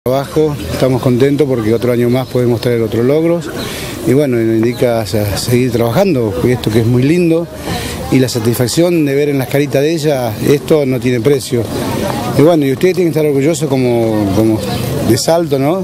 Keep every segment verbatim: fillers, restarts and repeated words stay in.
Trabajo, estamos contentos porque otro año más podemos traer otros logros y bueno, nos indica a seguir trabajando, esto que es muy lindo y la satisfacción de ver en las caritas de ella, esto no tiene precio. Y bueno, y ustedes tienen que estar orgullosos como, como de Salto, ¿no?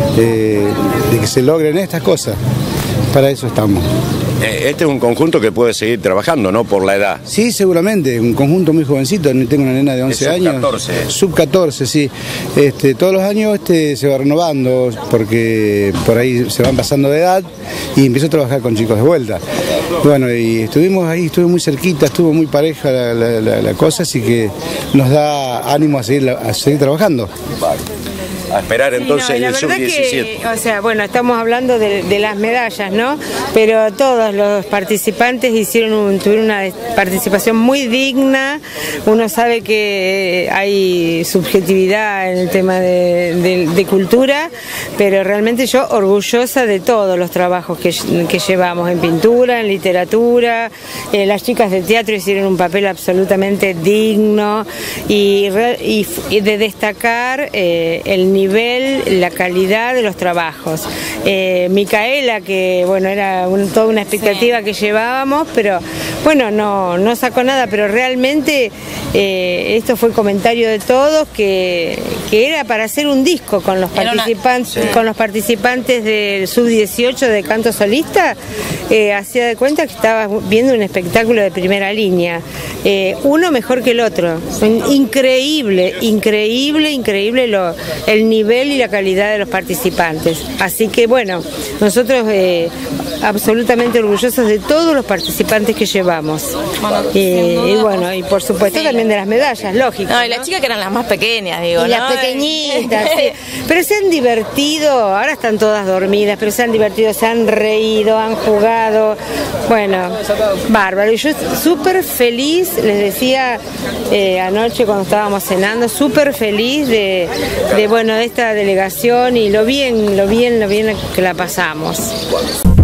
Eh, de que se logren estas cosas, para eso estamos. Este es un conjunto que puede seguir trabajando, ¿no? Por la edad. Sí, seguramente, un conjunto muy jovencito, tengo una nena de once años. sub catorce. sub catorce, sí. Este, todos los años este se va renovando, porque por ahí se van pasando de edad y empiezo a trabajar con chicos de vuelta. Bueno, y estuvimos ahí, estuve muy cerquita, estuvo muy pareja la, la, la, la cosa, así que nos da ánimo a seguir, a seguir trabajando. Vale. A esperar entonces sí, no, el sub diecisiete. O sea, bueno, estamos hablando de, de las medallas, ¿no? Pero todos los participantes hicieron un, tuvieron una participación muy digna. Uno sabe que hay subjetividad en el tema de, de, de cultura, pero realmente yo orgullosa de todos los trabajos que, que llevamos en pintura, en literatura. Eh, las chicas de teatro hicieron un papel absolutamente digno y, y, y de destacar eh, el nivel nivel, la calidad de los trabajos. Eh, Micaela, que bueno, era un, toda una expectativa sí. que llevábamos, pero bueno, no, no sacó nada, pero realmente eh, esto fue comentario de todos, que, que era para hacer un disco con los participantes, una... sí. con los participantes del sub dieciocho de canto solista, eh, hacía de cuenta que estaba viendo un espectáculo de primera línea. Eh, uno mejor que el otro. Increíble, increíble, increíble lo, el nivel y la calidad de los participantes. Así que bueno, nosotros eh, absolutamente orgullosos de todos los participantes que llevamos. Bueno, eh, y bueno, y por supuesto sí, también de las medallas, lógico. No, y las ¿no? chicas que eran las más pequeñas, digo, y ¿no? las pequeñitas, sí. Pero se han divertido, ahora están todas dormidas, pero se han divertido, se han reído, han jugado. Bueno, bárbaro. Y yo súper feliz, les decía eh, anoche cuando estábamos cenando, súper feliz de, de, bueno, de esta delegación y lo bien, lo bien, lo bien que la pasamos.